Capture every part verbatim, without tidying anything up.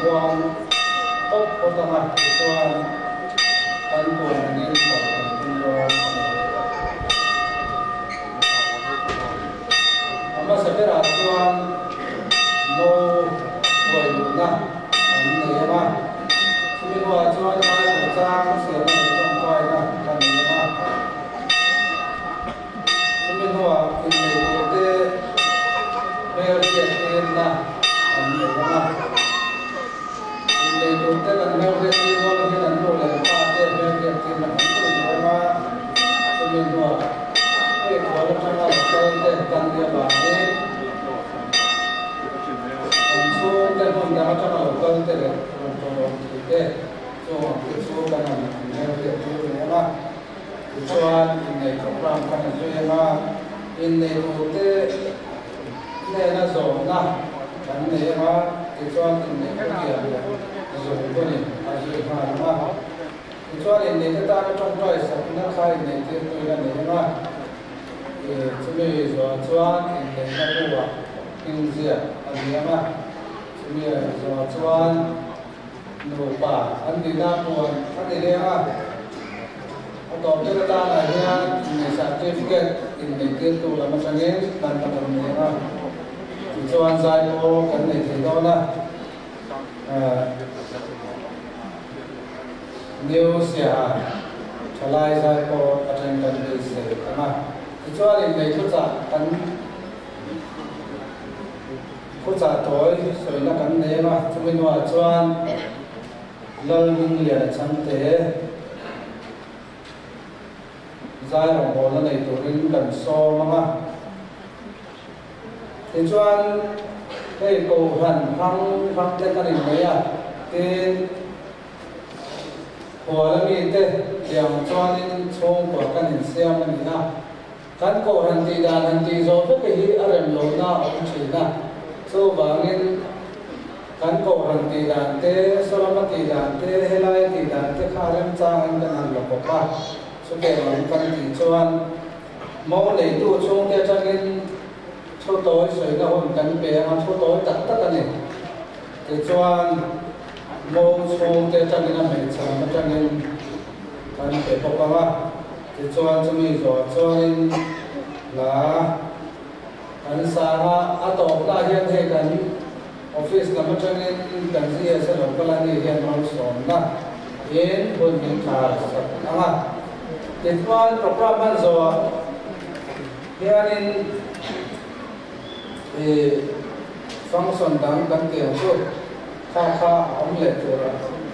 buang top potong tuan kan tuan ini tuan ama sepera tuan no buai luna ane ma semua tuan ada besar siapa yang tuan na kan ma semua ini itu berarti na ane ma để đối với lần đầu tiên đi qua cái lần đầu là ba thế về việc thì mình cũng phải mà cho nên là cái đó là trong là cái để cần để bảo vệ số cái phần đó trong là cái để để để cho cái số cái này mình việc như thế mà cho anh này cũng làm cái này cho mà anh này đối với này là rồi na anh này mà cái cho anh này cái gì rồi cô này à rồi mà mà cho nên này cái ta trong trại sản nó khai này thì tôi là này mà thì chúng mình rồi cho anh này nó mua kinh gì anh này mà chúng mình rồi cho anh nộp bà anh đi ra mua anh đi ra mà anh đọc cho ta là nha này certificate in này cái tôi là một trong những đàn tập này mà thì cho anh giải cô cái này thì đó là new sia chalai sai ko attend kan de se ama cho nên này chút giả kan chút giả tối rồi là kan ne ma chúng mình nói chuan lol hung lia cham te zai ro mo la nei to rin kan so ma thì chuan cái cầu hẳn phăng phăng trên cái này mấy à cái hồ là mi thế điểm cho nên chung của cái hình xem mình na cái cầu hẳn thì đàn hẳn thì rồi tất cái hi ở đằng lối na ông chỉ na số vàng nên cái cầu hẳn thì đàn thế số là thì đàn thế hay là thì đàn thế khá lắm trang anh đang làm lộc bạc số cái mà cái thì cho anh mau lấy tu chung cái cho nên số tối rồi nó hồn cắn bé mà số tối tất tất cả này thì cho mô xuống cái chân này mình chạm nó chân nên cắn bé bọc vào thì cho cho mình rồi cho nên là cắn xa ha à tổ ta hiện thế cắn office làm cho nên cắn gì sẽ làm cái này hiện mang xuống na yên hồn những thà sạch à thì cho program ban rồi hiện nên thì function đang đang tiền số kha kha ông lệ rồi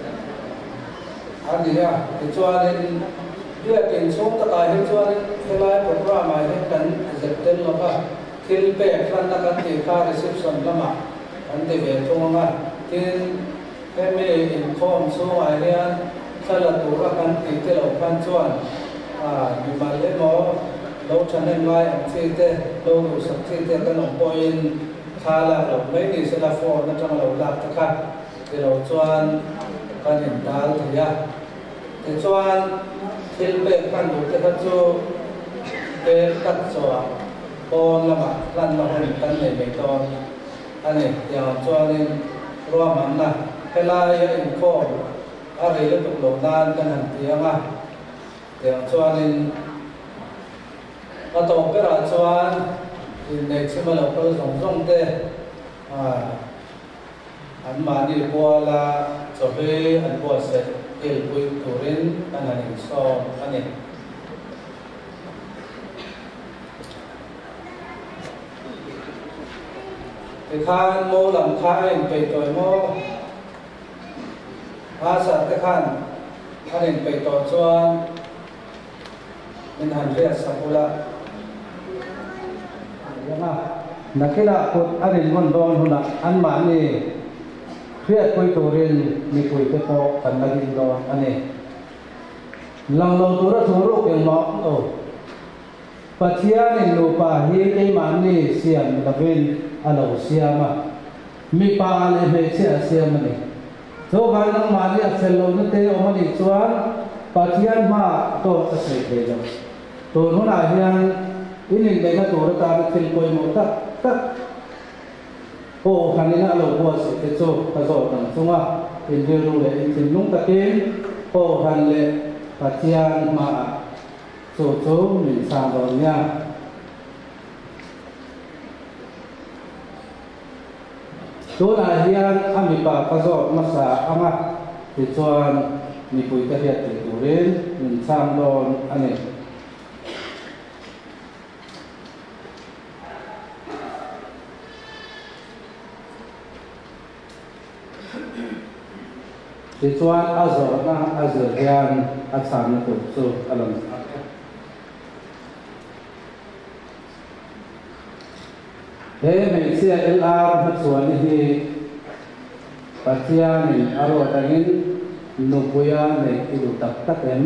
anh đi à thì cho nên việc tiền số tất cả hết cho nên cái lại program này hết cần dệt tên nó cả khi về phần là cái tiền kha reception là mà anh thì về trong mà thì cái mấy income số này nha sau là tụ ra cái tiền cái đầu phần cho à nhưng mà lấy nó lâu cho nên lại ông chị thế lâu đủ sắp chị thế cái nông point khá là lâu mấy thì sẽ là phổ nó trong lâu lạc tất cả thì lâu choan cái hiện đại thì ya thì choan khi về căn đủ cái phát số về cắt số con là mà lần mà hình căn này mấy con anh này giờ cho nên lo mắm là cái lai ở in kho ở đây là tục lâu đan cái hàng tiếng à thì cho nên à tổ cái là cho thì này xem là có giống giống thế à anh mà đi qua là cho về anh qua sẽ kêu vui tổ đến anh là những so anh này thì khan mô làm khai về tội mô à sát cái khan anh em về tội cho nên hành vi sắpula nakila put arin hon don huna an ma ni khriat koi turin ni koi te ko kan lagin don ane lang lo tura thuru ke ma o pathia ni lupa hi ke ma ni siam lavin alo siama mi pa le me se siam ni so gan nang ma ni asel lo ne te o ma ni chuan pathian ma to ta se de lo to huna hian inin de na tur ta thil koi mo tak tak po khanina lo bua se te cho ka zo tan chunga in ri ru le in tin nung takin po khan le patian ma cho cho min sa lo nya to la hian ami pa ka zo ma sa ama ti chuan mi pui ka hiat ti turin min sam don ani ti chuan a zo na a zo hian a cham na tu chu alam he me sia el ar ha chuan hi patian ni aro tangin nupuya ne idu tak takem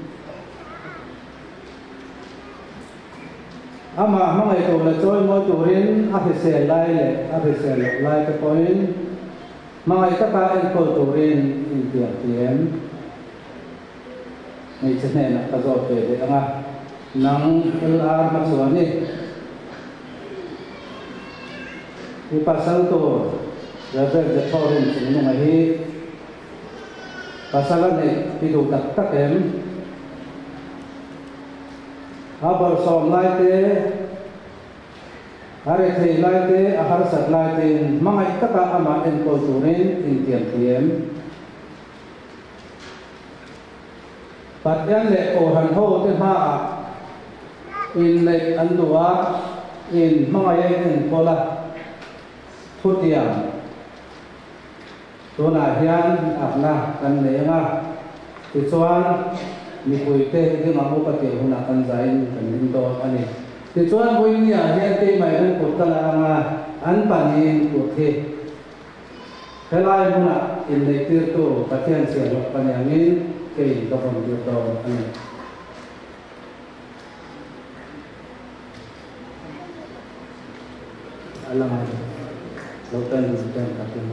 ama mangai to la choi mo turin a se lai le a se lai ka point mangai ta ka en ko turin in tiang tiem nei chne na ka zo pe de anga nang el ar ma chuan ni ni pasal to Rabe de Torin sini ngahi pasalan ni pidu tak takem abar som lai te hari thei lai te ahar sat lai te mangai taka ama en ko turin in tiam tiem patyan le o han ho te ha in le andua in mangai en kola thutiam to na hian apna kan lenga ti chuan mi pui te ke ma mo pate huna kan zain kan nin to ani ti chuan boi ni a hian te mai ran ko kala nga an panin ko the helai huna in le tir to pathian se lo panyamin ke to kon tir to ani alama lo tan tan katin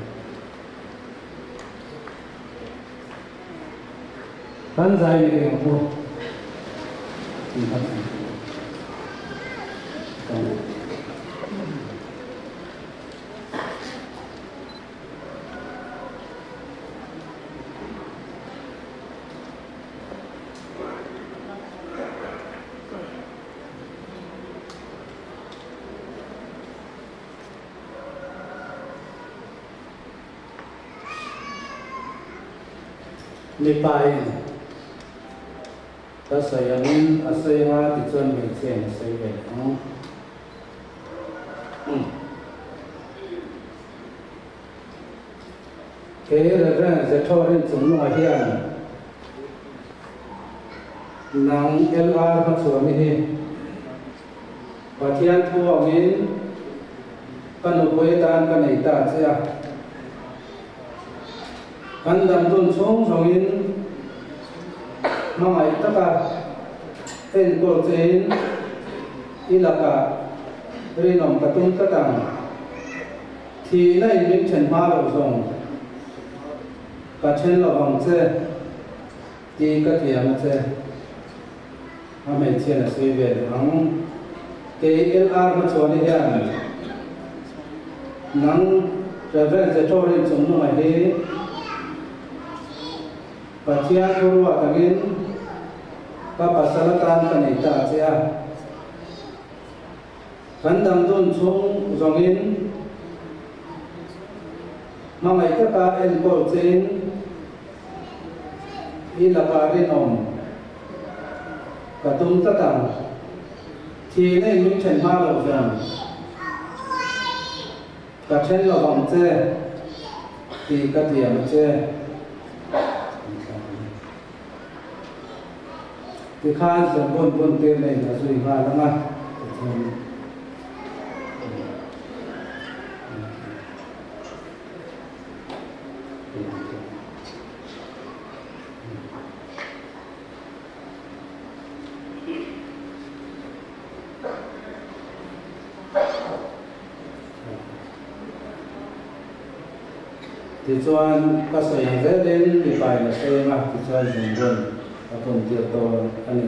kan zai ni ke mo in kan ni pai ta sayamin asaya ti chuan mi chen sai ve no ke ran ze thorin chung no hian nang lr ma chuan ni pathian thuangin kanu poi tan ka nei ta cha kan dam dun chung chungin mangai taka en ko chen ilaka rinom katun katang thi nai min chen ma lo song ka chen lo hong che ti ka tiam che a me chen a sui ve ang ke lr ma choni hian nang travel je torin chung no mai he pathian guru atagin ka pasalatan kanita sia kandam dun chung zongin mangai ka ka en ko chen ilakarin om katum tatang thi nei min chen ma lo jam ka chen lo bang che ti ka tiam che ti khan som bon bon te nei na sui ha langa ti chuan ka sai velin ni pai na se ma ti chuan zum bon aton ti to ani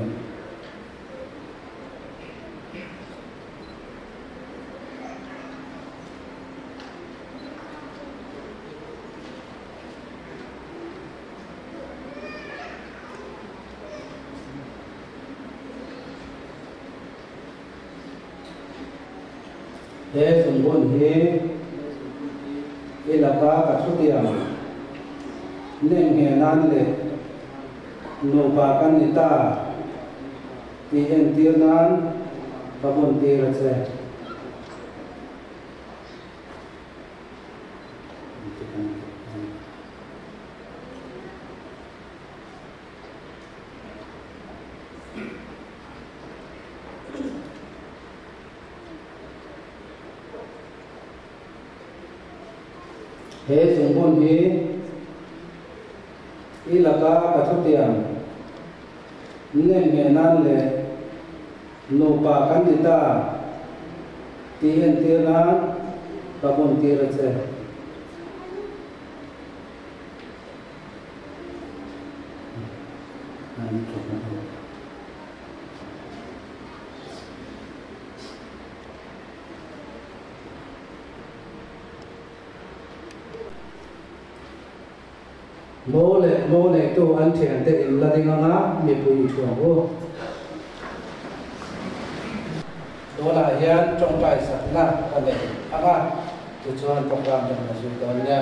he sungbon he ilaka katutiam neng he nan le no pa kan ita ti en tir nan babon tir se he sungbon he ilaka katutiam neng he nan le no pa kan ita ti en tir nan babon tir se mô lệ mô lệ tu ăn thiền để là đi ngang á mi bùi chuồng ô đó là hiện trong bài sản na anh này anh à tôi cho anh program trong là gì đó nha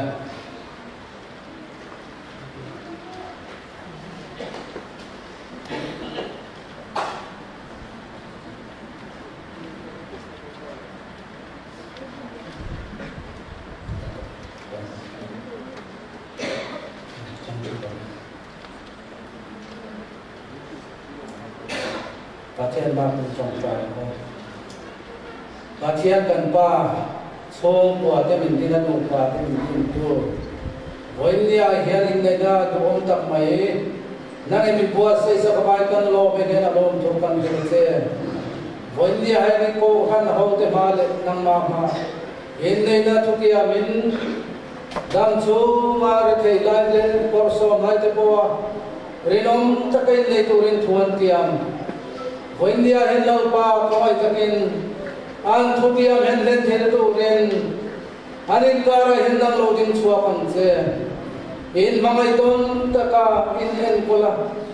và thiên ba cũng trong bài này và thiên cần ba số của cái mình đi ra đủ và cái mình đi đủ với nia hiện in này na đủ ông tập mấy năng mình bua xây dựng cái bài cần lo về cái là lo trong cần cái gì với nia hay cái cô khăn hậu cái mà lệ năng mà mà in này na thuộc kia mình đang chú mà cái lại lên por so lại cái bua rinom chắc cái này tụi mình thuần tiệm với nia hiện lâu ba coi cái mình an thu tiệm hiện lên thế tụi mình anh in cả hiện đang lâu दिन chua bằng thế in mà ngày tuần tất cả in hiện cola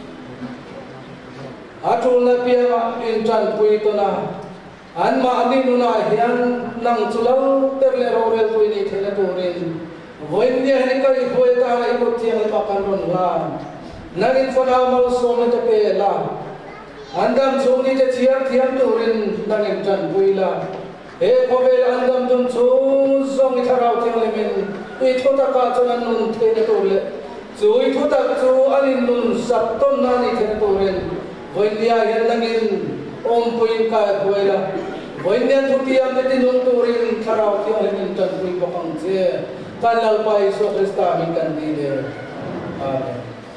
atul na pia in chan pui to na an ma ani nu na hian nang chulo terle ro re tu ni thela tu rin voin dia ni kai hoi ta i ko tiang pa kan ron la nagin phona mal so na te pe la andam so ni te chiar thiam tu rin nagin chan pui la e ko be andam dum chu zong i tharau thiang le min i thota ka chuan nun the tu le chu i thota chu anin nun sap ton na ni the tu rin voin dia hian nagin om puin ka huela voin dia thutiam te tin tu rin tharau thiang le min chan pui ko pang che kanal pai so Krista min kan di de amen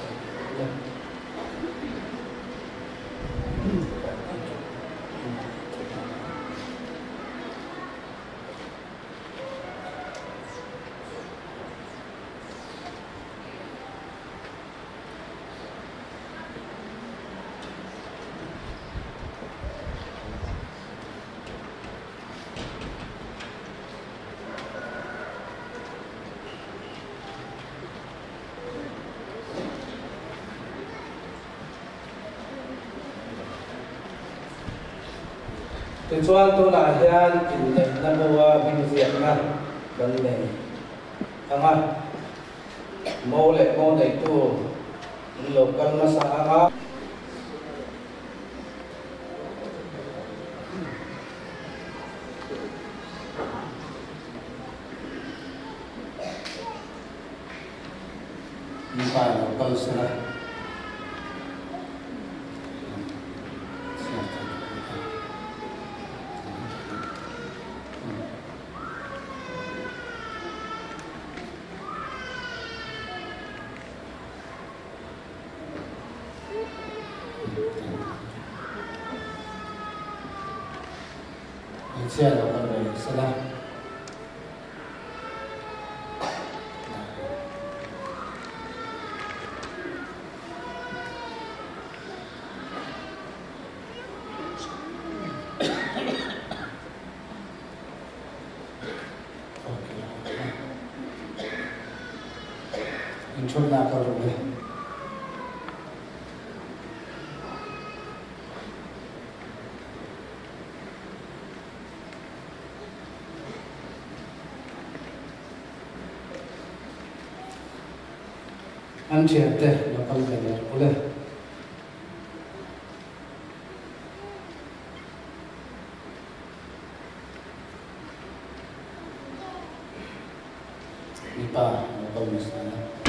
Tình xuân tôi là hiền tình này là mua bình diệt mà vấn đề anh ạ mô lệ mô này tu lục căn mà sa á đi phải lục căn sa xe là con về xe la in chôn na có rồi an thiệt thế nó không phải là cố lên đi pa nó không được sao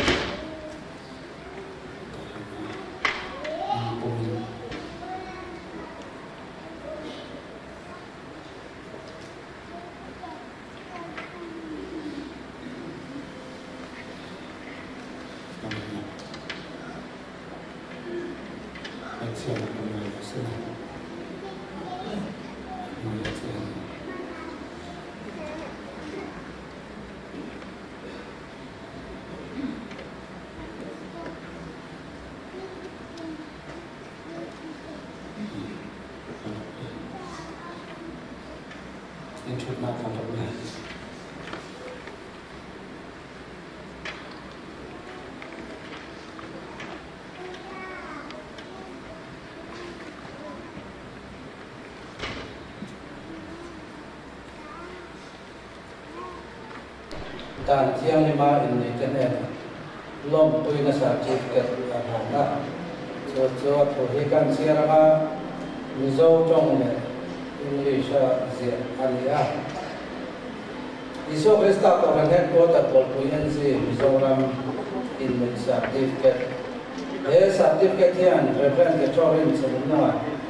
Chút nào không được này tan thiang ni ma in ni ten en lom pui na sa chi ke a ha na cho cho tho he kan sia ra ma mi zo tong ne English zia alia iso resta to ran het ko ta pol pui en si Mizoram in mi certificate e certificate hian reference ke chorin se na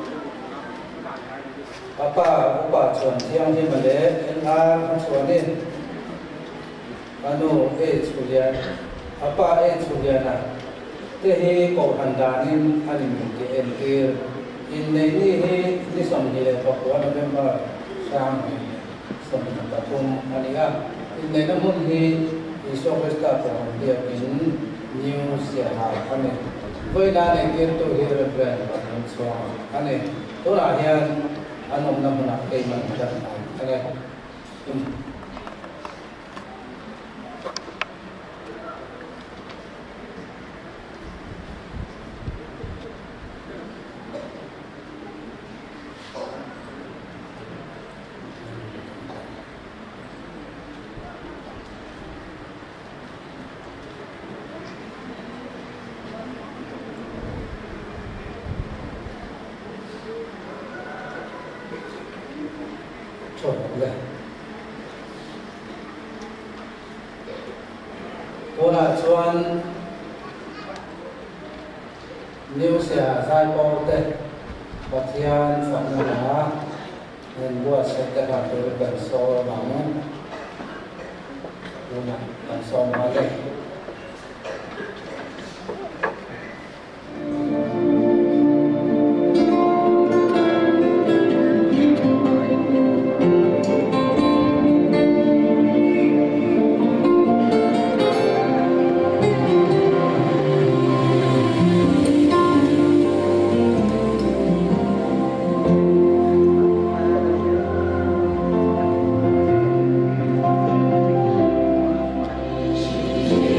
papa upa chuan thiang hi ma le en a chuan ni anu e chulian apa e chuliana te hi ko handanin anin ke en ir in nei ni hi ni som ni le pakwa November sang som na patum ania in nei na mun hi iso resta to dia in new sia ha ane voi na ne ke to hi re plan pa so ane to la hian anom na mun ke man ta ane Kona chuan new sia sai po te pathian fanna nên bua sẽ tất cả tôi cần so bằng kona cần so mà đây Thank you.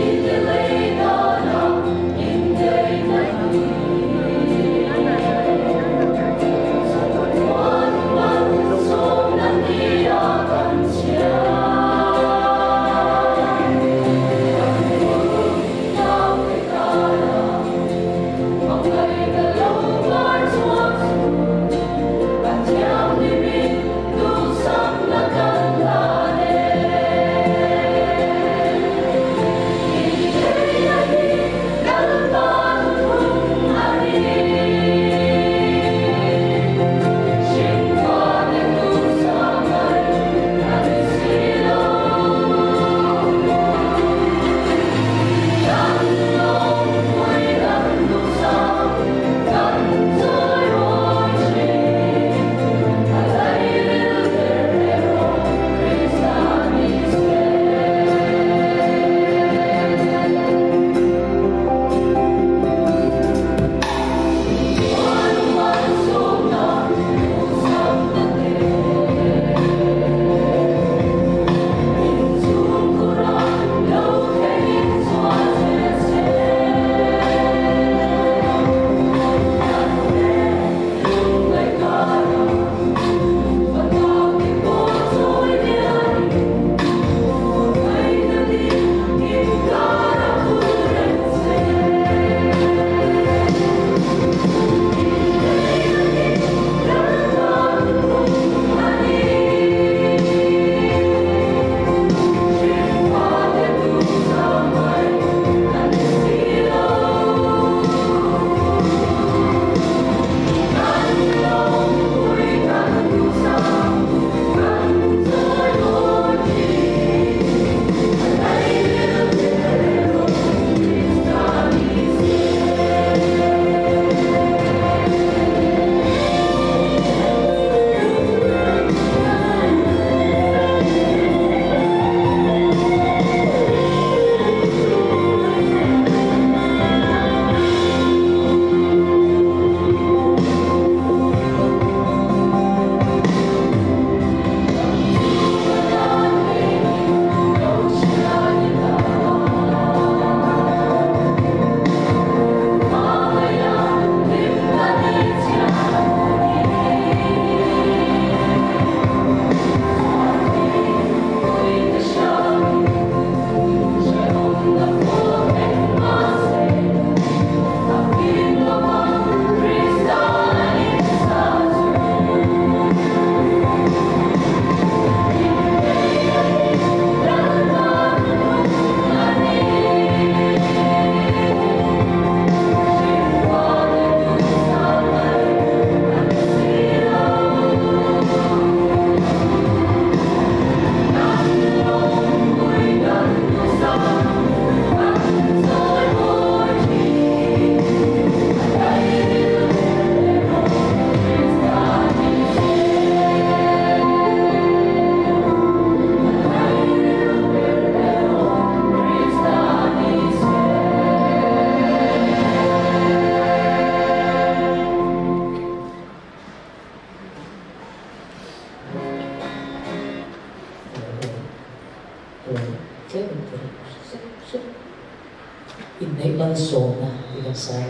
in nei ban so na in sai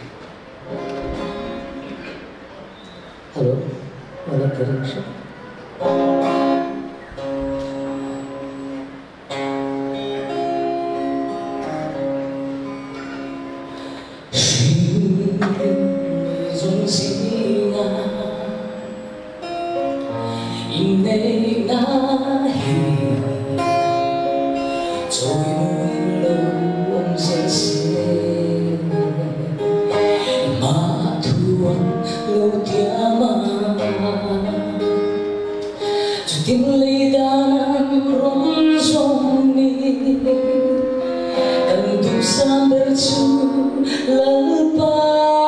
hello wala karing siya dung singa in nei na hi trôi núi lâu ông sẽ xe mà thuần lâu tia mà cho tiếng lấy đàn rong rong ni cần tu sam bercu lalpa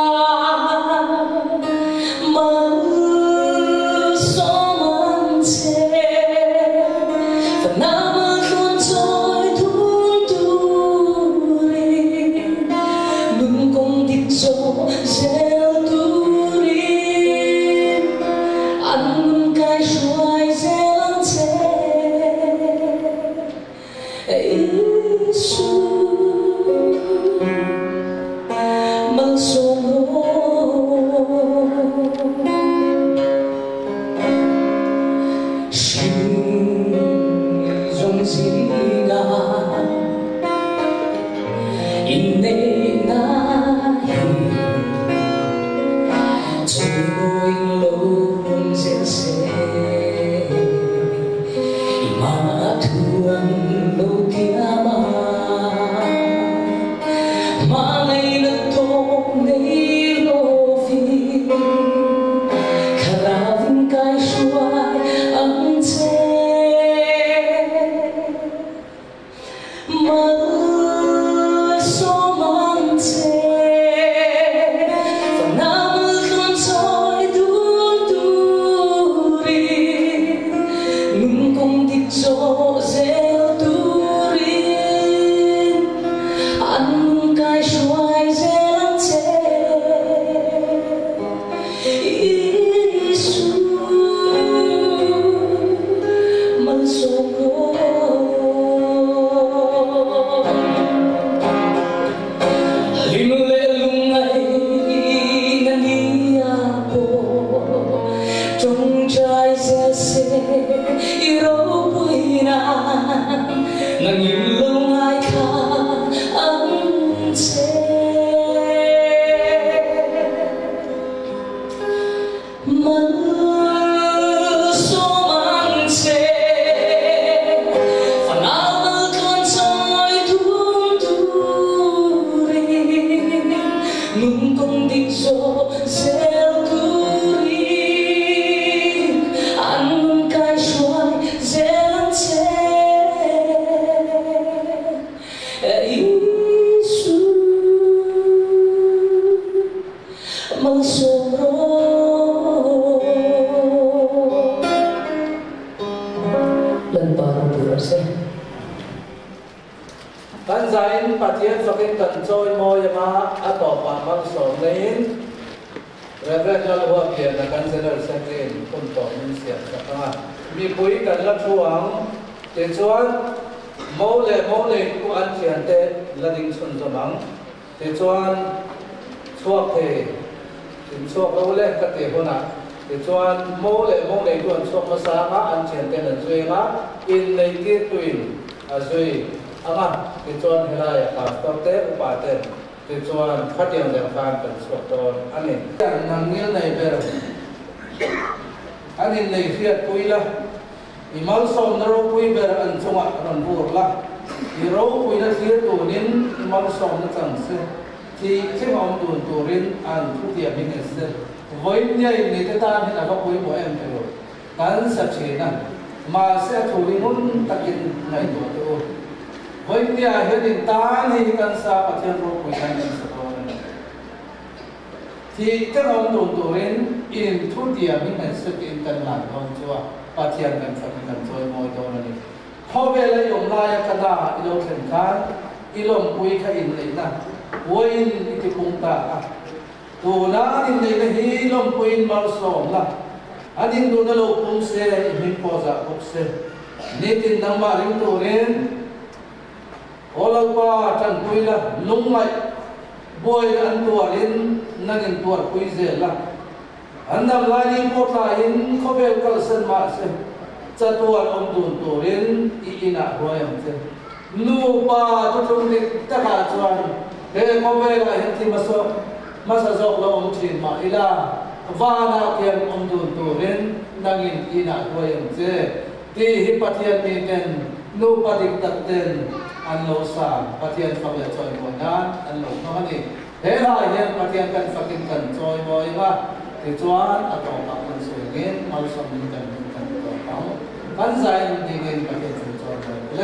thì cái ông đồn tụ đến in thu tiền mình phải sự kiện cần làm không chưa và tiền cần phải cần chơi ngồi đâu này họ về lấy dùng lại cái đó yêu thành khán ilom kui kha in le na woin iti kungta tu na in le na hilom kuin mal som la adin du na lo kum se hin po za ok se nitin nang ma ring tu ren Olapa tan kuila lungmai boy an tuarin nangin tuar kuizela andam lani potla in khovel kalsan ma se chatuar omdun turin iina royam se nu pa tutung dik taka chuan he kovela hinti maso masa jok lo om thin ma ila vana kian omdun turin nangin ina royam se ti hi pathian ni ten nu padik tak ten an lo sa pathian phabia choi mo na an lo no ani he la hian pathian kan fakin kan choi mo ima ti chuan a to ka kan soi ngin mal som ni kan kan to pau kan zai ni ngin pathian choi choi mo le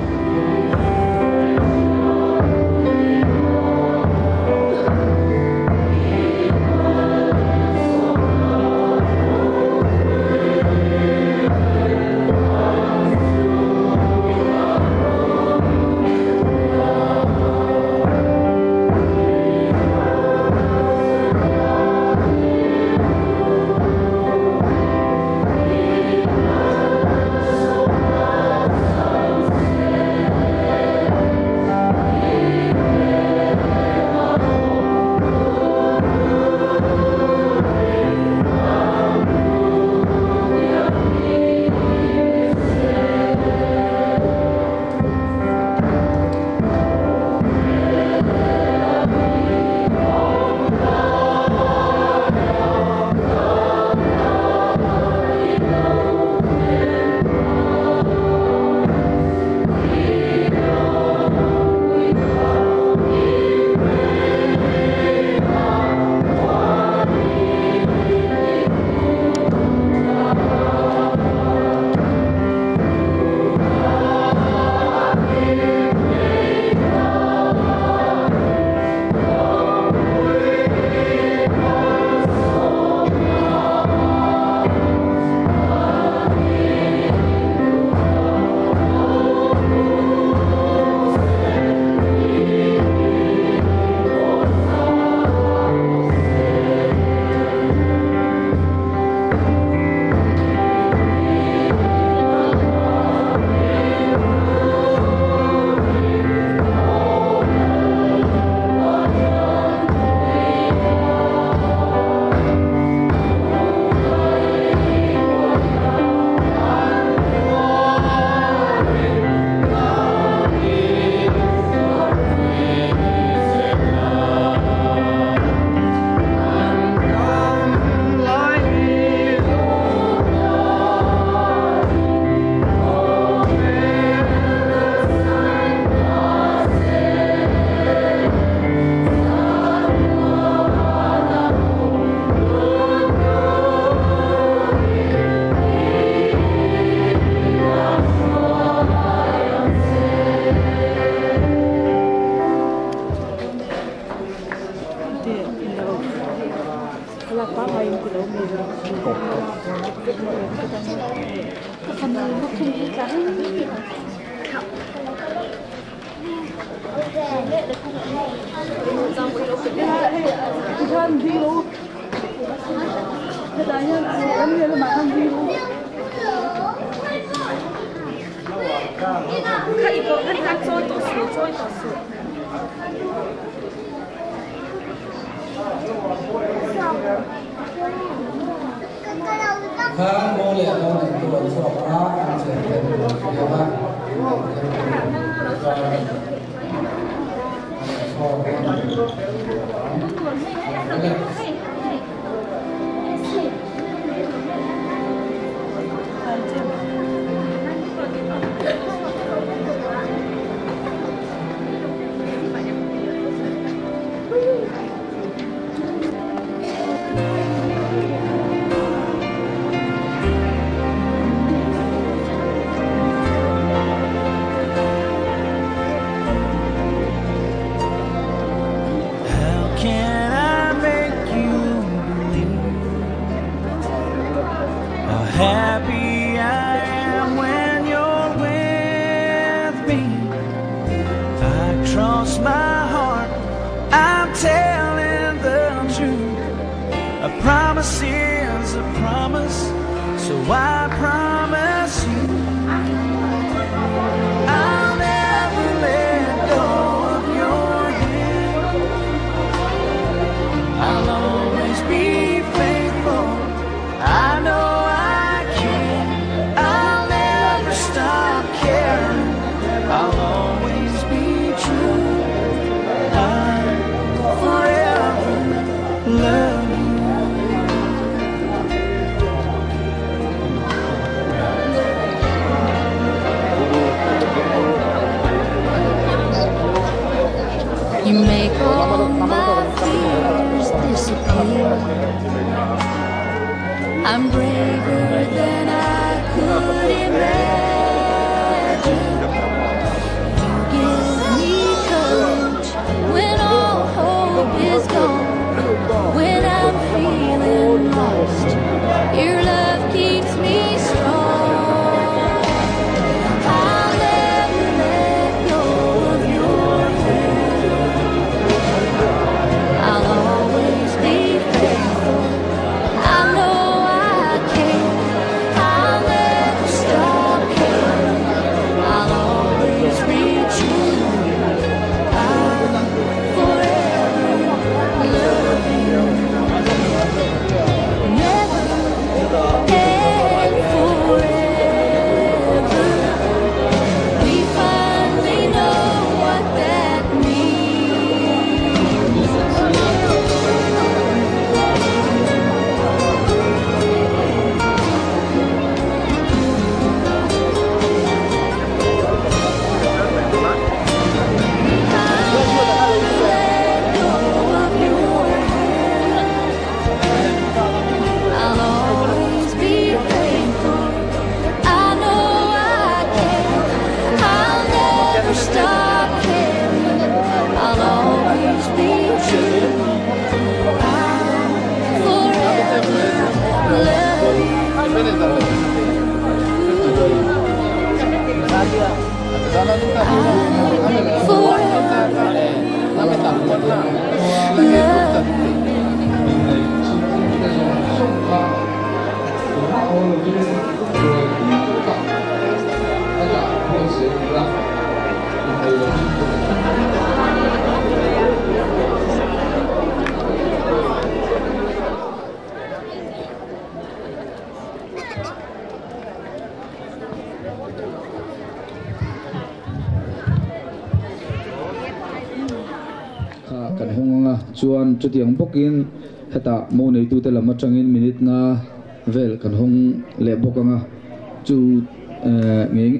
Khang mô lệ mô này tôi vẫn sọc áo ăn sẽ thêm một điều ba Can I make you all my fears disappear. I'm braver than I could imagine. You give me courage when all hope is gone. When I'm feeling lost, your love keeps me strong. I'll never let go of your hand. I'll always be faithful. I know I can. I'll never stop caring. I'll always reach you. I'll forever love you. Never and forever. We finally know what that means. I'll always be faithful. I know I can. I'll never stop caring. I'll always be true. I'll forever love you. kan honga chuan chutiang bokin heta mo nei tu te lama tangin minute nga vel kan hong le bokanga chu nge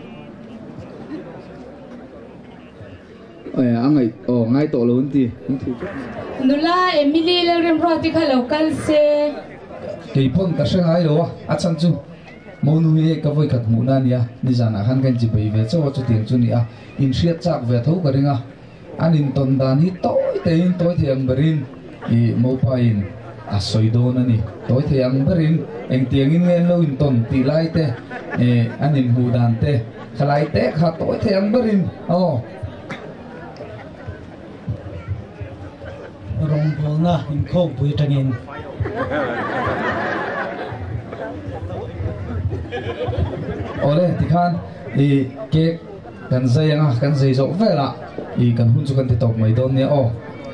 eh angai o ngai to lo hunti nula Emily le rem ro ti kha local se kei pon ka sengai lo a chang chu mo nu ye ka voi khat mu na nia ni jana han kan ji bai ve chaw chutiang chu ni a in riat chak ve tho ka ringa anin ton dan hi toi te in toi thiang berin i mo pa in a soidon ani toi thiang berin eng tiang in ngen lo in ton ti lai te e anin hu dan te khalai te kha toi thiang berin o rong bolna in khom pui tangin ole ti khan i ke kan zai anga kan zai zo vela i kan hun chu kan ti tok mai don ne o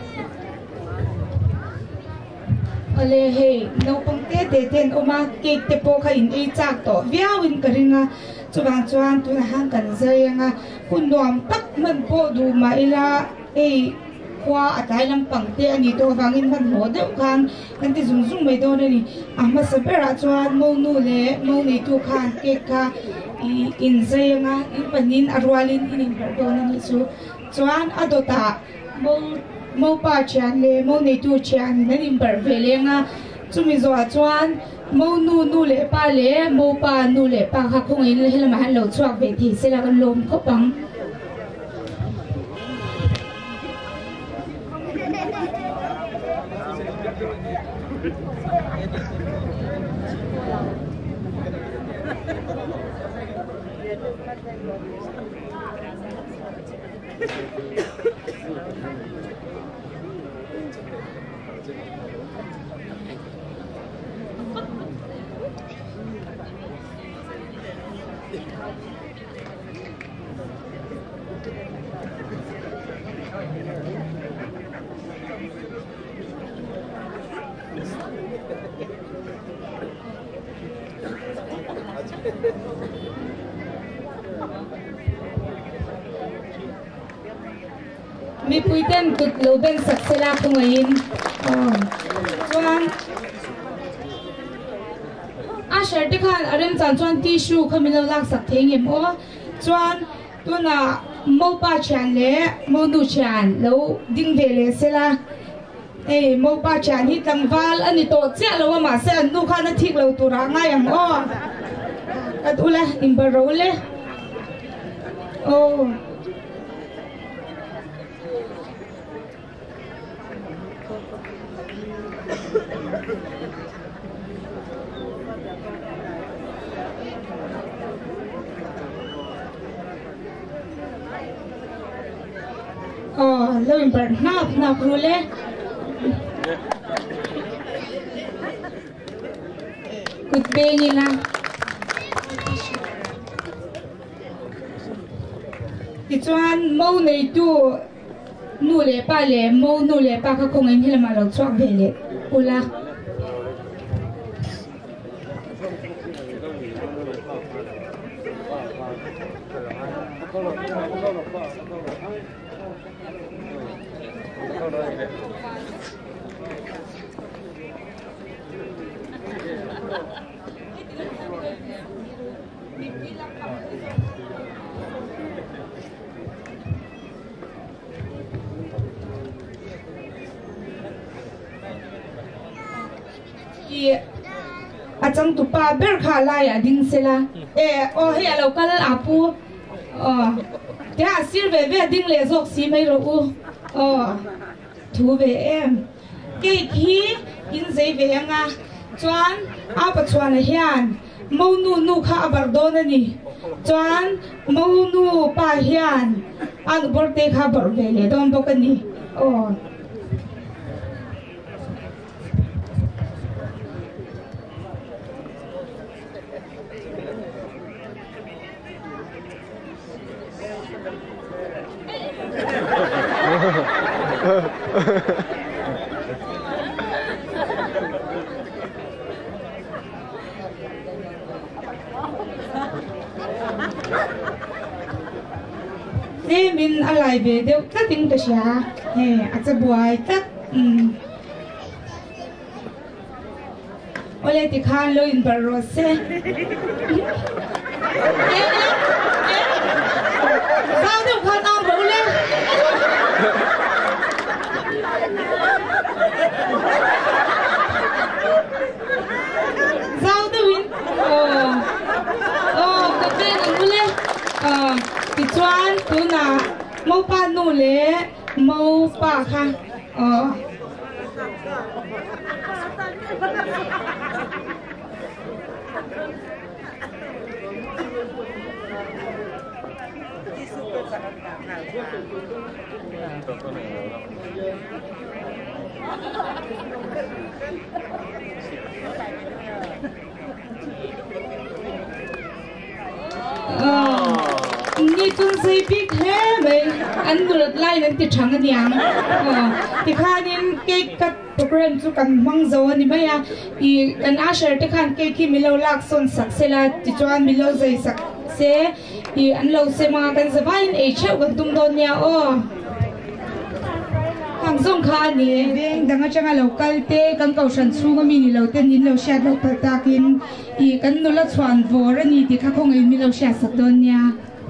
ale hey no pang te te ten oma ke te po kha in e chak to viawin karinga chuwang chuan tu na hang kan zai anga kun nuam tak man po du ma ila e kwa atai lam pang te ani to wangin man mo de khan kan ti zum zum mai do ni amma sabera chuan mo nu le mo ni tu khan ke ka i in zai anga in panin arwalin in do ni chu chuan adota mo mo pa chan le mo nei tu chan nan in bar velenga chumi zo chuan mo nu nu le pa le mo pa nu le pa kha khong in le helma han lo chuak ve thi sela kan lom khopang mi puiten tut lo ben sak sela khungain chuan a sharti khan arem chan chuan tissue khamilo lak sak thengem o chuan tuna mô ba chán lệ mô nu chán lâu đinh về lệ sẽ là ê mô ba chán hít lăng val anh to chết lâu mà sẽ nu khăn nó thiệt lâu tu ra ngay ang o at ula imbaro le oh oh lâu imbaro nap nap rule good day na thì chuan mâu này tu nu lệ ba lệ mâu nu lệ ba các công anh hay là mà lâu chọn về lệ ula à trong tụ ba ber khá lại à đinh xe la ê ô hay là lâu cái là apu ờ thế à xíu về về đinh lệ dọc xí mấy rồi u ờ thú về em cái khi in giấy về em à chuan à bắt chuan là hiền mâu nu nu khá bạc đô nè nè chuan mâu nu ba hiền anh bớt tê khá bạc về lệ đón bốc cái nè ờ nên mình ở lại về đều các tiếng cái gì à hè àจะบวยcác oleh thì khan lo in barose sao được khan am bảo lên sao được win oh oh cái bên này lên ờ thì chuan tu na mâu pa nu lệ mâu pa kha ờนี่จนใส่พริกแห้งเลยอันดูดไล่นั่นติดช่างกันยังที่ข้านี่เก๊กกับโปรแกรมสุกันมังโซนี่ไม่อะอีกันอาเชอร์ที่ข้าเก๊กที่มิโลลักษณ์สักเซลาที่จวนมิโลใจสักเซอีอันเราเซมากันสบายเอเช่กันตุ้มโดนเนี่ยอ๋อทางส่งข้านี่เด้งดังจังเราคัลเต้กันเก่าฉันสู้ก็มีนี่เราเต้นนี่เราแชร์เราตะตากินอีกันนู่นละชวนวอร์นี่ที่ข้าคงเองมีเราแชร์สักโดนเนี่ย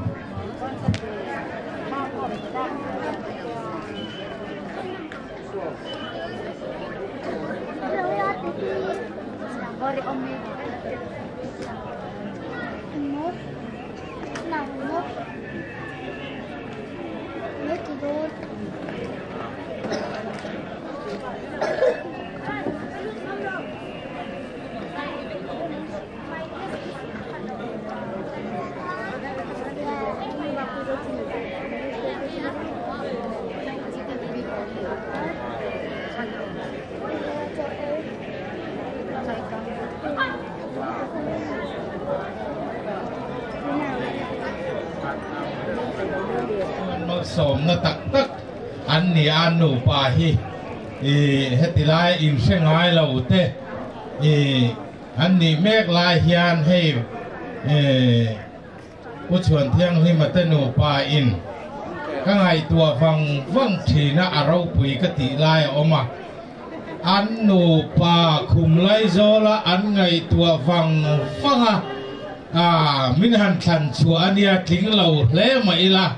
สมนตักตักอันนี้อันหนูป่าฮีอีเฮติลายอินเชงไงเราเตอีอันนี้เมฆลายเฮียนให้เอผู้ชวนเที่ยงให้มาเตหนูป่าอินข้างในตัวฟังฟังทีน่าเราปุยกติลายออกมาอันหนูป่าคุมไลโซละอันไงตัวฟังฟังอ่ะอ่ามินหันทันชัวอันนี้ทิ้งเราเล่มาอีละ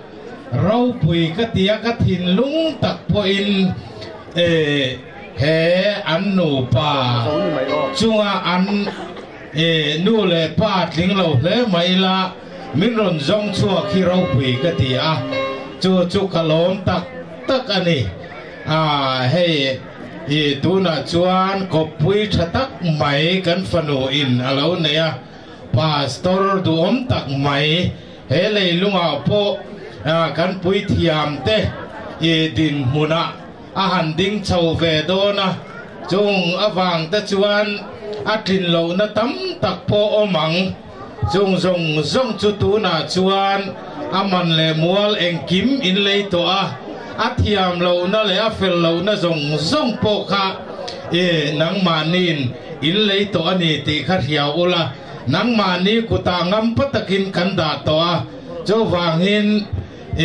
rau pui ka tia ka thin lung tak po in e he an nu pa chunga an e nu le pa tling lo le mai la min ron zong chua khi rau pui ka tia chu chu kalom tak tak ani a he i tu na chuan ko pui thatak mai kan fanu in alo ne a pastor du om tak mai he le lunga po kan pui thiam te i din huna a han ding chau ve do na chung awang ta chuan a tin lo na tam tak po omang chung zong zong chu tu na chuan aman le mual eng kim in le to a a thiam lo na le a fel lo na zong zong po kha e nang manin in le to ani ti kha hiao ula nang mani kuta ngam patakin kanda to a cho wangin e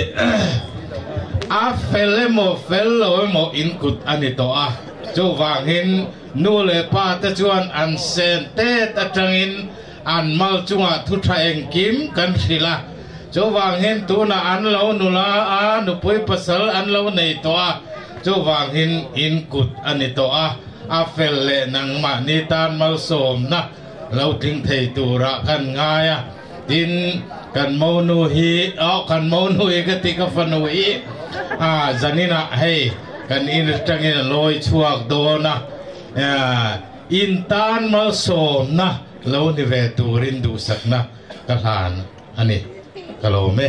a fele mo fello mo in kut ani to a cho wangin nu le pa ta chuan an sen te ta tangin an mal chunga thu tha eng kim kan sila cho wangin tu na an lo nu la a nu pui pasal an lo nei to a cho wangin in kut ani to a a fele nang mani tan mal som na lâu tiếng thầy tu ra kan ngaya tin kan mau nu hi au kan mau nu hi cái tika phần nu hi à zanina hey kan in tangin loi chuak do na in tan mal som na lâu ni ve tu rin du sak na ka han ani kalo me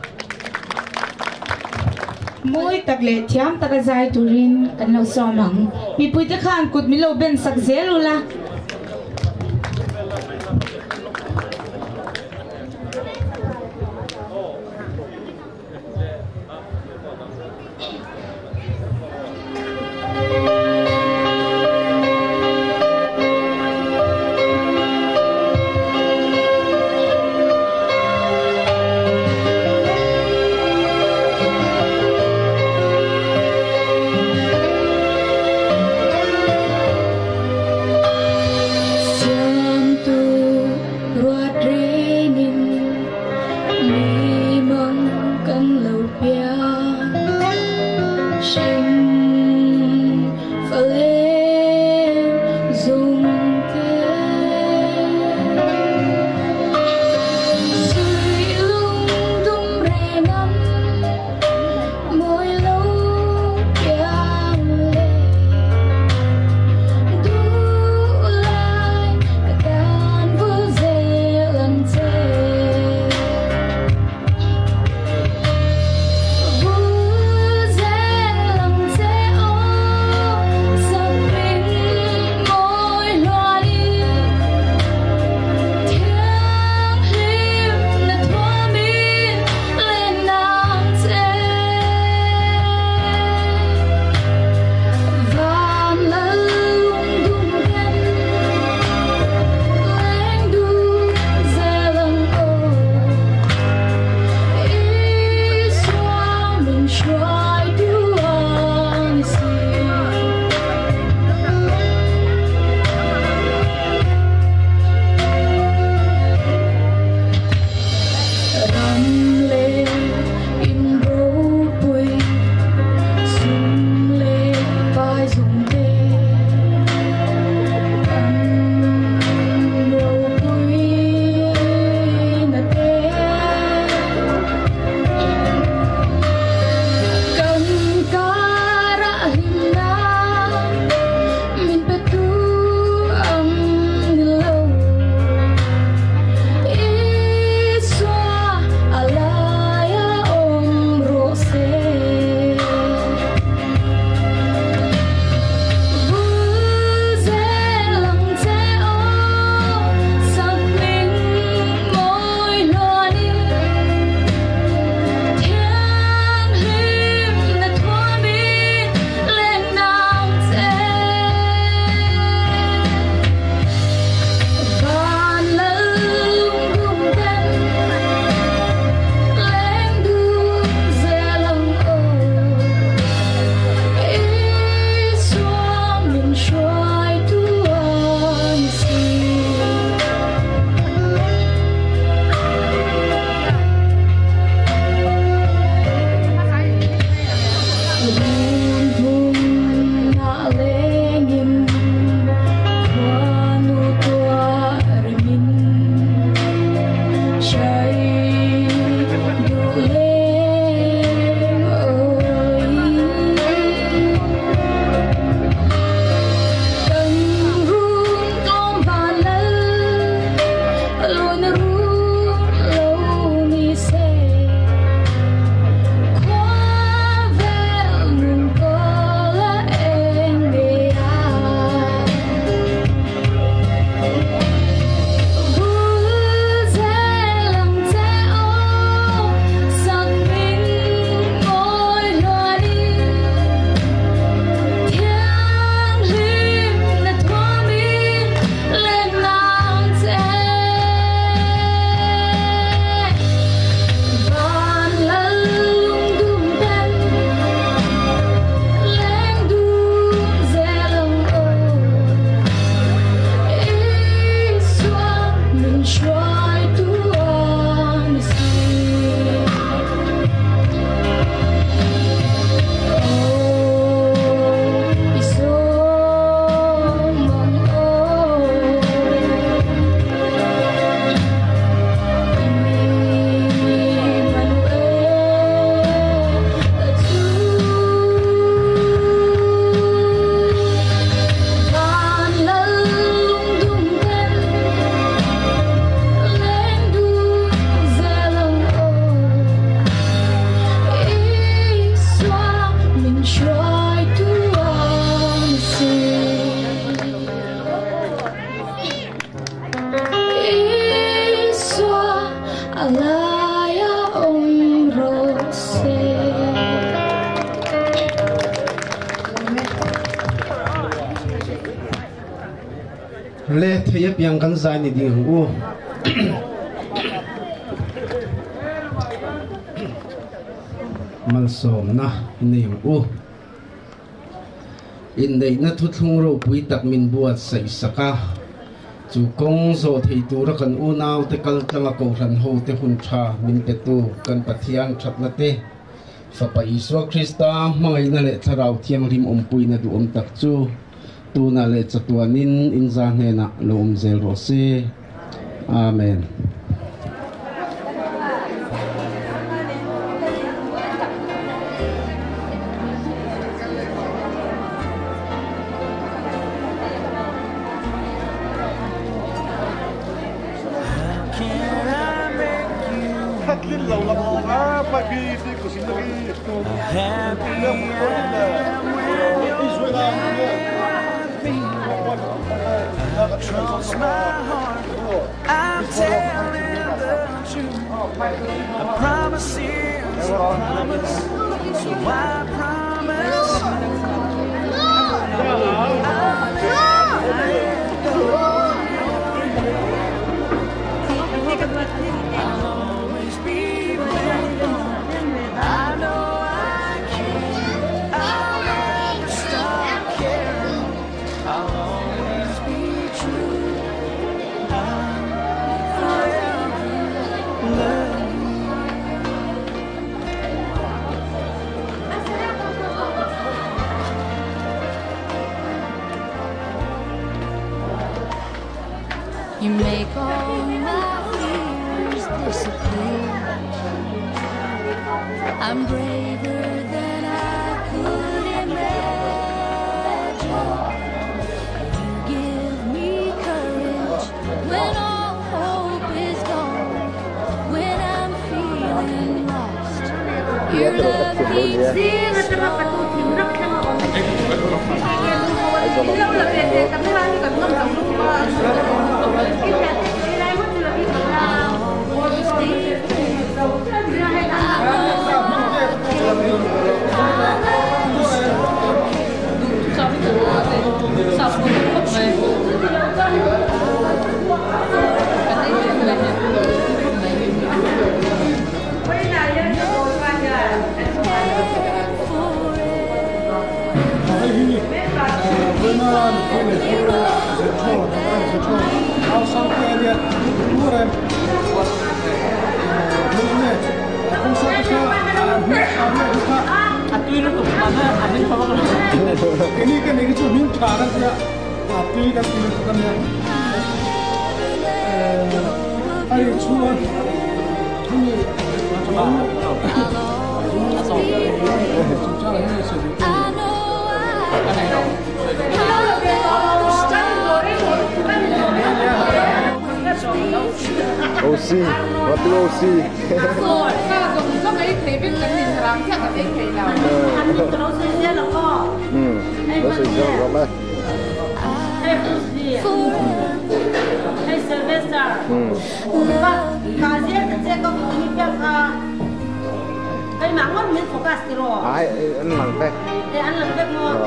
môi tắc lệ thiam tắc dài turin kan lo somang mi pui ta khan kut mi lo ben sak zelula le thei piang kan zai ni ding u mal som na nei u in nei na thu thung ro pui tak min buat sai saka chu kong zo thei tu ra kan u naw te kal tanga ko ran ho te hun tha min te tu kan pathian that na te fa pa iso krista mangai na le tharau thiam rim om pui na du om tak chu tu na le chatuanin in za hne na lo om zel ro se amen. Across my heart, I'm telling the truth. A promise is a promise, so I promise I'll always be faithful. I know I can. I'll never stop caring. I'll always be true. I'll forever love you. You make all my fears disappear. I'm braver than I could imagine. You give me courage when all hope is gone. When I'm feeling lost, your love keeps me strong. Ini kan ini cuma minta kan ya, tapi kan ini bukan ya. Ayo cuma ini macam O C, what do O C? Rồi, sao là dùng có mấy thế biết cái gì làm chắc là thế thế nào. Anh dùng cái đó xây ra là có. Ừ, đó xây ra là mấy. Hay Fuji, hay Sylvester. Ừ. Và cả riêng cái chế có một cái việc à, cái mảng ngon mình focus đi rồi. Ai, anh làm phép. Để anh làm phép ngon.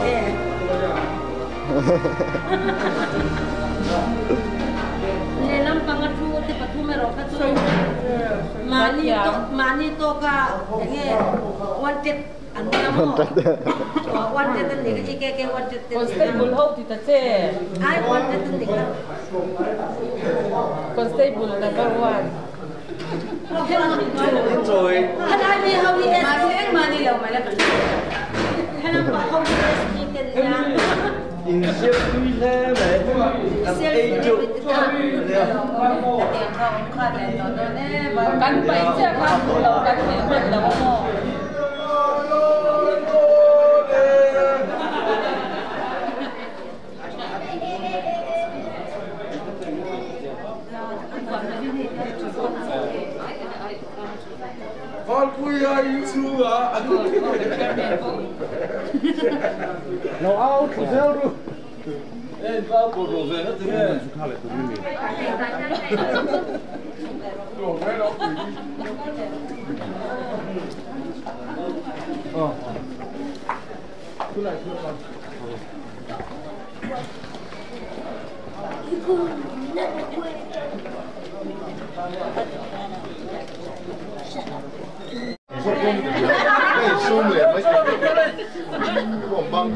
Lelam pangatu ti patume roka tu mani to mani to ka nge wanted anda mo wanted ni ka ike ke wanted ni constable ho ti ta che ai wanted ni ka constable number one rồi anh ai đi hậu đi mani anh mani lâu mày là anh em bảo hậu đi đi tên nhà in siêu tuy thế vậy làm ấy chụp căn bảy chiếc hàng đầu căn bảy chiếc đầu mò con cui ai YouTube à nó ao thủ theo luôn em vào bộ đồ về nó thế này khá là tụi mình đồ cái đó ờ cứ lại cứ lại Zoom liền mấy cái băng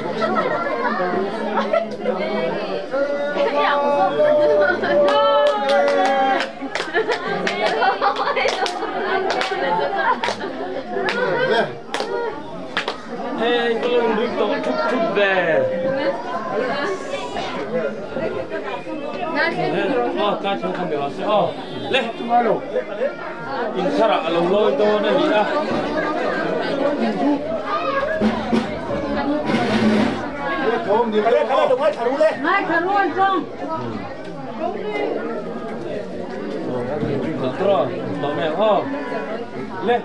Hey, belum dito chuk chuk deh. Oh, kacau kami rasa. Oh, leh. Insara along loy tu nanti ah. Không thì cái cái đồng ấy thả luôn đấy. Mai thả luôn không? Terus, tao mẹ oh, leh.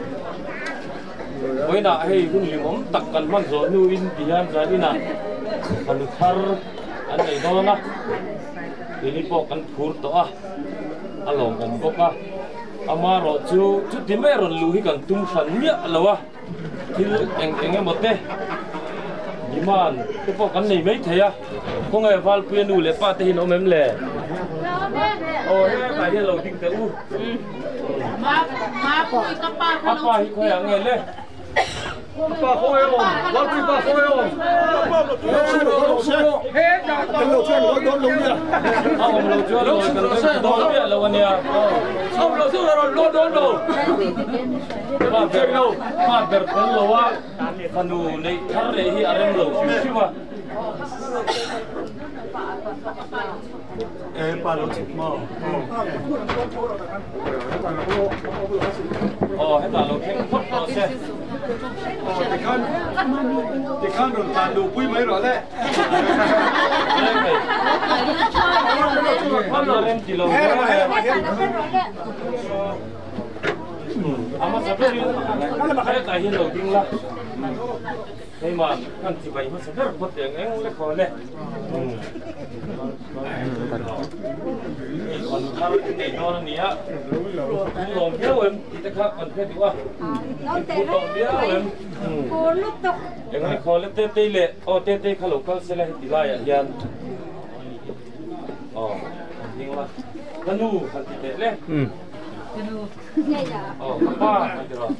Bây giờ hay cũng liềm ống tắc cần mang rồi nuôi in thì anh ra đi nè, còn được thar anh này đó na, thì đi bộ cần phur to à, anh lòng còn bốc à, ama rồi chú chú tìm mấy rồi lùi cần tung sắn nhá lâu à, thì anh anh em một thế, nhưng mà cái bộ cần này mấy thế à, không ai vào quyền đủ lệ pa thì nó mềm lệ, oh cái cái này lâu tinh tế u, Mà mà bụi các ba apa hi kau yang nghe lệ. Apa khôi không? Lót đi ba khôi không? Hết cả cần lẩu chưa lẩu đốn lẩu chưa? Không lẩu chưa lẩu cần lẩu đốn biết lẩu anh à? Không lẩu chưa rồi lẩu đốn đâu. Mà việc đâu? Mà việc con lẩu à? Phần đủ này thằng này hi ăn lẩu chứ chứ mà. Em ba lẩu chụp mò. Ồ, hết là lẩu khen phốt rồi xem. Thì khăn, thì khăn rồi tàn đủ quý mấy rồi đấy. Lên này. Con là lên chỉ lẩu cái này. Ama sabar ni, ada tahi lẩu ting lah. Hey man, kan si bayi masa sabar buat yang yang lek kau lek. Kon kalau ini dua ni ya, lom dia em, kita kan kon dia tu ah. Lom dia em. cô lúc tục. Yang ni kau lek tete le, oh tete kalau kau selah tilai yan. Oh, ting lah. Kanu kan tete le. Oh, apa itu lah.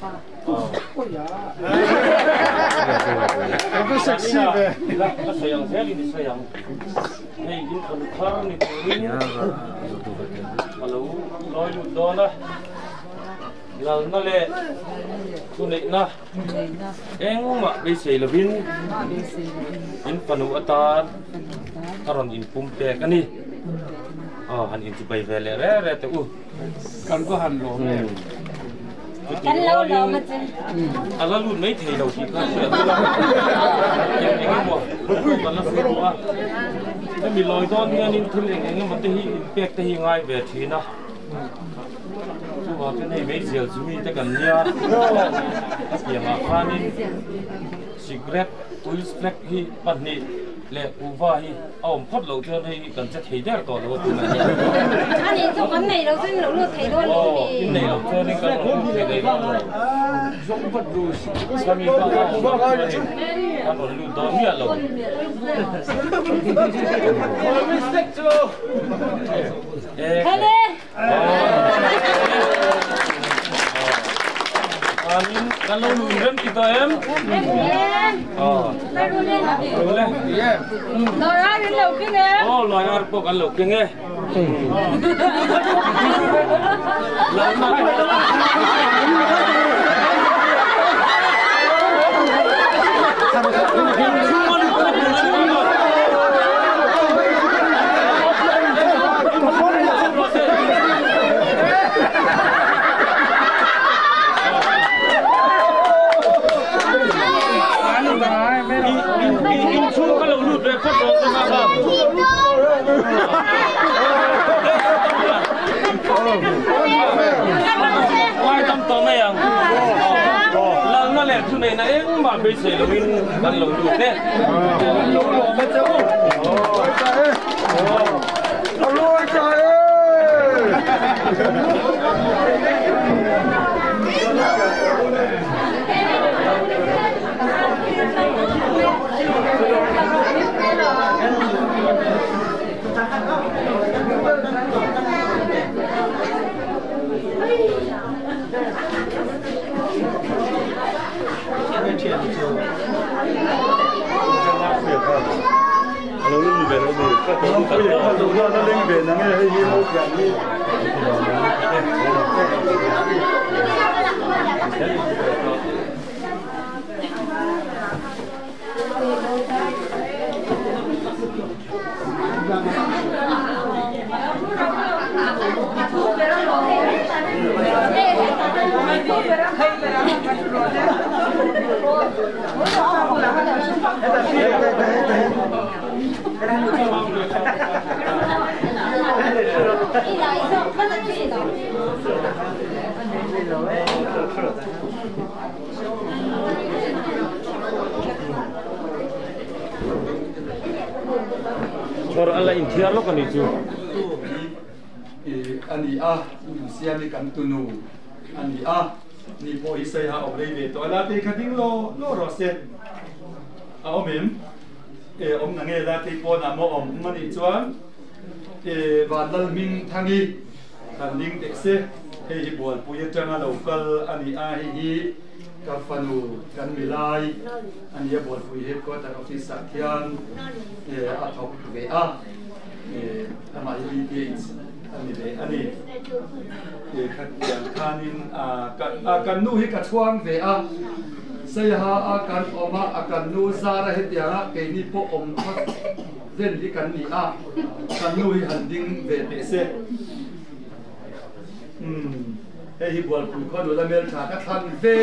Apa seksi be? Sayang saya ini sayang. Hey, ini kalau kar ni ini. Kalau loy ludo na. Lal na le. Sunai na. Eng mak bisi lebin. In panu atar. Karon in pumpe kan ni. Oh, han in cibai vele re re tu. Kan có hành rồi. Kan lâu lâu mà chứ. À là luôn mấy thì đầu thì có chuyện đó. Em anh mua, còn là phụ mua. Cái mình lôi đó thì anh thử anh anh mà thấy bẹt thấy ngay về thì nó. Chú bảo cái này mấy giờ chú mình ta cần nha. Cái mà phan đi, cigarette, oil fleck hi bắt nị. Lệ uva hi, ông phát lẩu cho nên cần sẽ thấy đẹp tỏ lẩu này. Anh ấy trong cái này đâu xin lẩu lụt thấy luôn. Ồ, cái này lẩu cho nên cần lẩu thấy đấy đó rồi. Giống vật đồ, sao mình bảo là uva cái gì? Anh còn lụt đó miệng lẩu. Ôi, mistake chưa? Thế đi. Amin, kalau lurem kita em. Oh. Baru ni. Boleh. Ya. Lorai ni lẩu kia nè. Oh, loài ar pok ăn lẩu kia nghe. Lẩu Quay tâm tóm này à? Lần nó lẹ chỗ này nãy mà bây giờ là mình ăn lẩu được đấy. Lẩu lẩu mà cháu. Ôi trời ơi. Ôi trời ơi. nó linh về nó gì các thứ không có gì không đủ nó linh về nó nghe hay như một dạng như Or ala intiar lo kan itu. Ani ah sian ni kan tunu ani ah ni po isai ha oblei ve to ala te khating lo lo ro se a omim e om nange la te po na mo om mani chuan e vadal ming thangi kan ling te se he hi bol puya tanga local ani a hi hi ka fanu kan milai ani ya bol puya headquarter office sakhian e a thok ve a e ama hi hi ani le ani e khat yang khanin a ka kan nu hi ka chuang ve a sei ha a kan oma a kan nu zara he tianga ke ni po om khat zen hi kan ni a kan nu hi han ding ve te se hm he hi bol pu kho do la mel tha ka than ve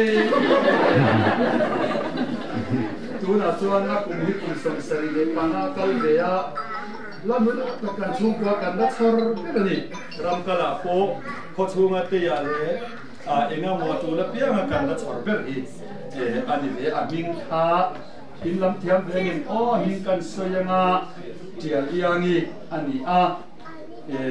tu na chuan a kum hi kum som sari le pana kal ve a la mun ka kan chung kwa kan da chor pe ni ram kala po kho chunga te ya le a enga mo tu la pia nga kan da chor ber hi e ani ve a ming kha in lam thiam ve ngin o hin kan soyanga tial yangi ani a e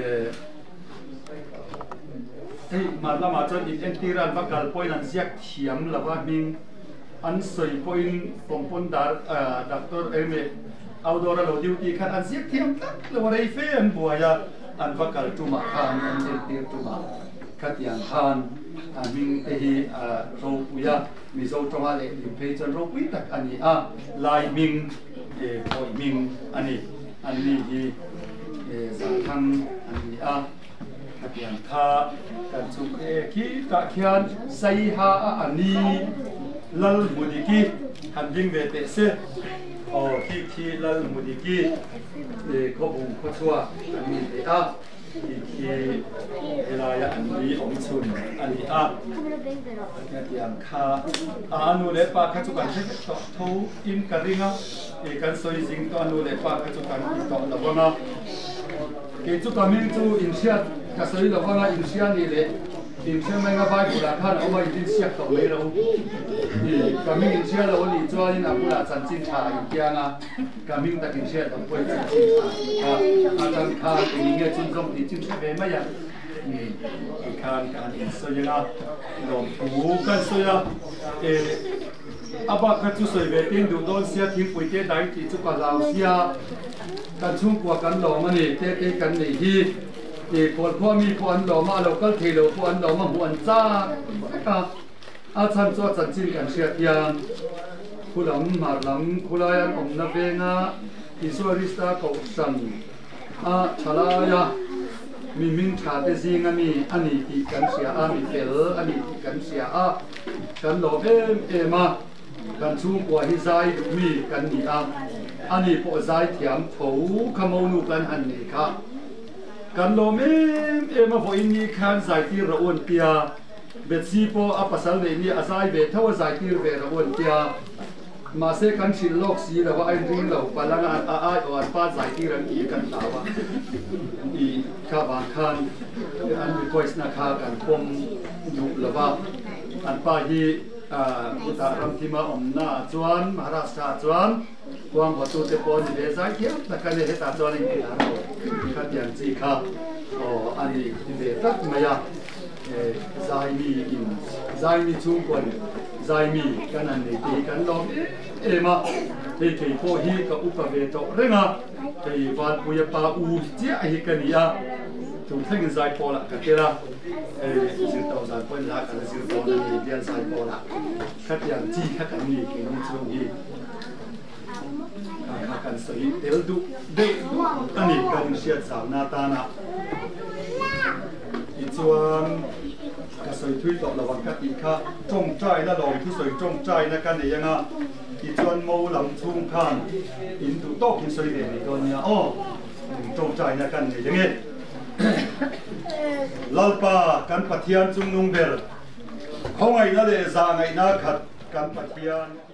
ei ma la ma chon in entiran vakal point an ziak thiam lawa ming an soi point pompon dar doctor eme outdoor lo duty khan an ziak thiam tak lo rei fe an buaya an vakal tuma khan an entir tuma khatiang khan a ming te hi a ro puya mi zo toma le lim pe chon ro pui tak ani a lai ming e poi ming ani an ni hi e za thang ani a khatiang kha kan chu e ki ta khian sai ha a ani lal mudiki han ding ve te se o ki ki lal mudiki e ko bung ko chua ani te a ki ki elaya ani om chun ani a khatiang kha anu le pa kha chu kan se to tho in karinga e kan soi jing to anu le pa kha chu kan to lawanga ke chu kamin chu in sia ka soi lawanga in sia ni le in sia mai nga bai pula khan o mai tin sia to le ro ni kamin in sia lo ni chuan in apula chan chin tha in kianga kamin ta kin sia to poi chan chin tha a tan kha ni nge chun jong ni chin ve ma ya ni khan kan in so ya lo pu kan so ya e aba kha chu soi ve tin du don sia thim pui te dai ti chu ka lao sia kan chung kwa kan lo ma ni te te kan nei hi e pol kho mi ko an lo ma lo kal the lo ko an lo ma hu an cha ka a chan cho chan chin kan sia tiang khulam mar lam khulai an om na ve nga isorista ko san a chala ya mi min tha te zinga mi ani ti kan sia a mi fel ani ti kan sia a kan lo em ema kan chu kwa hi zai mi kan ni a ani po zai thiam tho khamonu kan han ni kha kan lo mem ema vo in ni khan zai ti ra on pia bet si po a pasal ve ni azai ve thaw zai ti ve ra on pia ma se kan chil lok si la wa ai ring lo palanga a a o an pa zai ti ran i kan tawa i kha ba khan an mi kois na kha kan pom du lawa an pa hi a uta ram thima om na chuan maharashtra chuan quang wa tu te po ni ve zai ti ta kan he ta chuan in ta ro kha tiang chi kha o ani ti ve tak maya e zai mi in zai mi chung kon zai mi kan an nei ti kan lo e ma te te po hi ka upa ve to renga te van pu ya pa u chi a hi kan ya tu thing zai pola ka tela e zir tau zan point la ka zir tau na ni bian zai pola khat yang chi khat kan ni ke ni chu ni ka kan sai tel du de ani kan sia cham na ta na i chuan ka soi thui to la wang ka ti kha chong trai na lom thu soi chong trai na kan ni yanga i chuan mo lam chung khan in tu to kin soi de ni ko nia o chong trai na kan ni yange lalpa kan pathian chung nung ber khongai na le za ngai na khat kan pathian